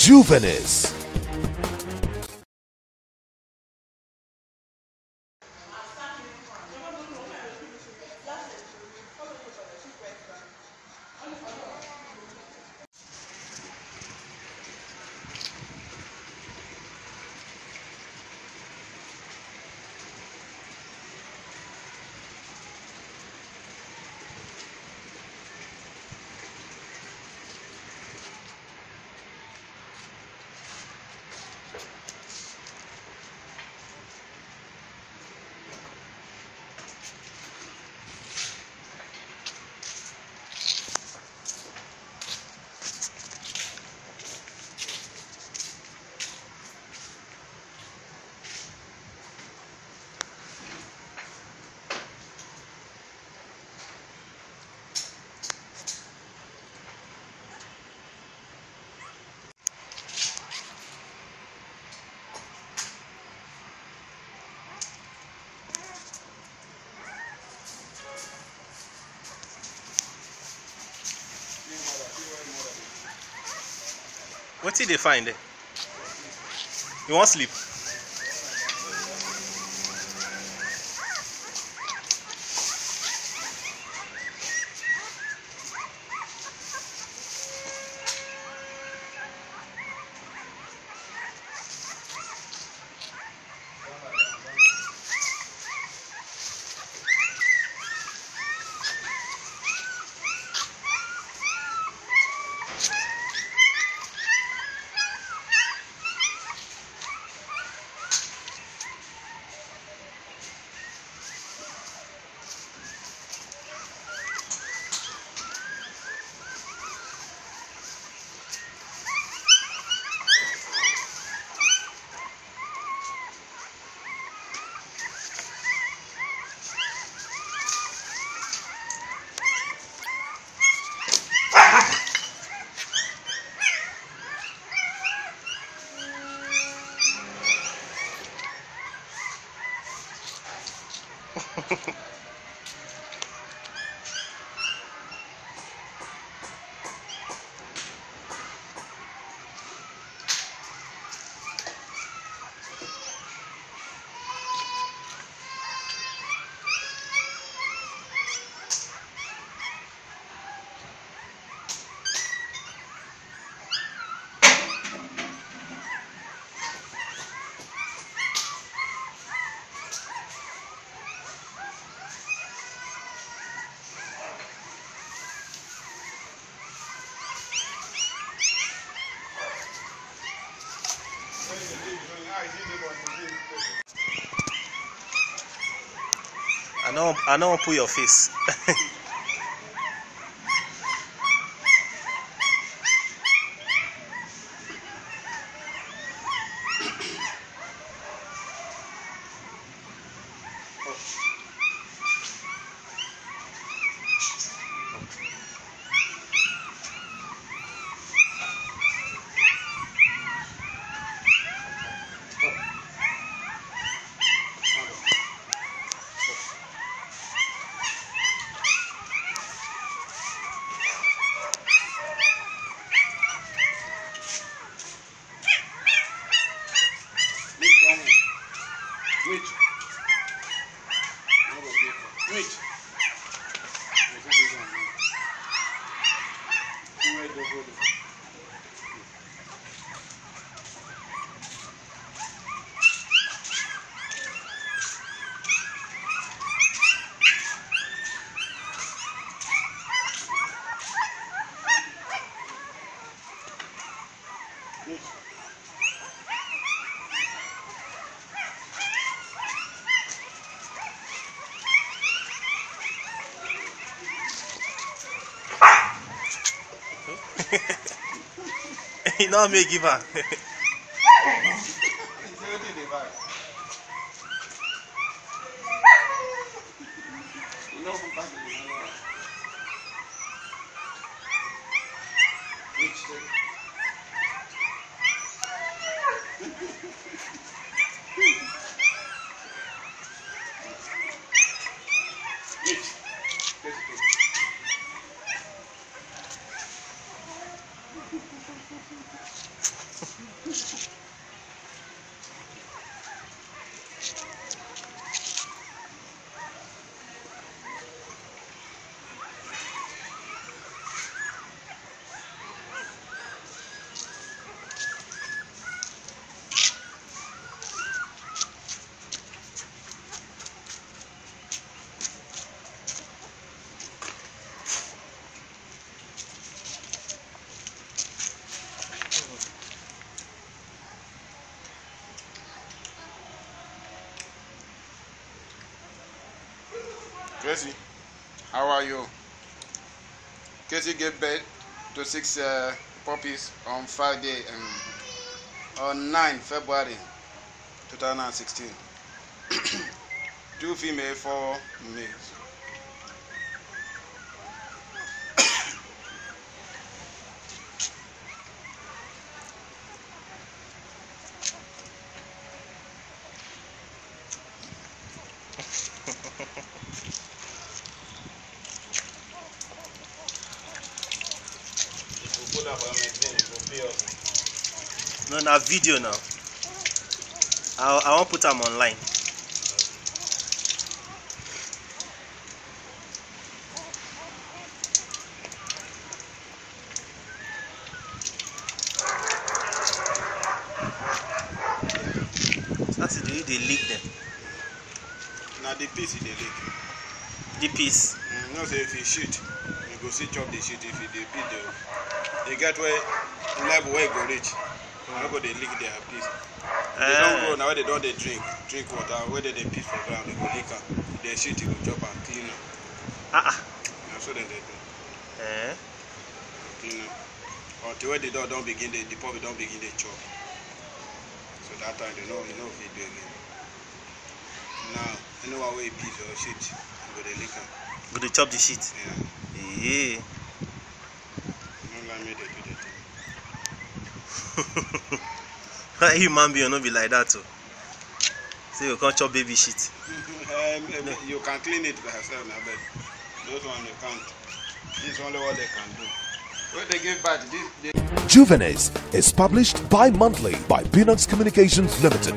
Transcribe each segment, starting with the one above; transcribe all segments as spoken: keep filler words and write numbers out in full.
Juvenis. What did they find there? You want sleep? I know I know put your face. You know me give her. Casey, how are you? Casey gave birth to six uh, puppies on Friday um, on ninth February two thousand sixteen. Two female, four males. No, na video now. I I won't put them online. That's the way they leak them. Now the piece they leak. The piece. Mm, no, say if you shoot, you go see chop the shit. If you they beat the, they get where level where it go reach. Mm. Go they leak their piece. They uh. don't go now where they don't they drink drink water. Where they, they piece for ground, they go leak them. They shit, you go chop and clean them. Ah ah. That's what they do. Eh. Clean them. Until where they don't don't begin they the puppy don't begin they chop. So that time they know you know if they do again. Now anyone where piece or shit, you go they lick them. Go they chop the shit. Yeah. Yeah. Don't let me they do that. Human being not be like that too. So you can't chop baby shit. um, no. You can clean it by yourself now, but those ones you can't. This is only what they can do. When they give back, this they Juvenis is published bi-monthly by Pinox Communications Limited.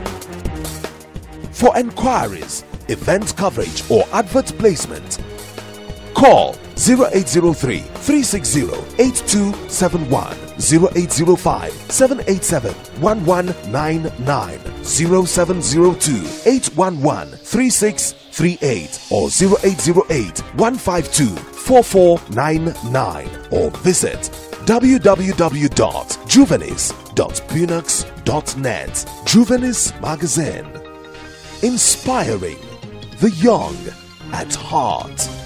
For enquiries, event coverage or advert placement, call zero eight zero three, three six zero, eight two seven one, zero eight zero five, seven eight seven, one one nine nine, zero seven zero two, eight one one, three six three eight or zero eight zero eight, one five two, four four nine nine or visit w w w dot juvenis dot pinox dot net. Juvenis Magazine, inspiring the young at heart.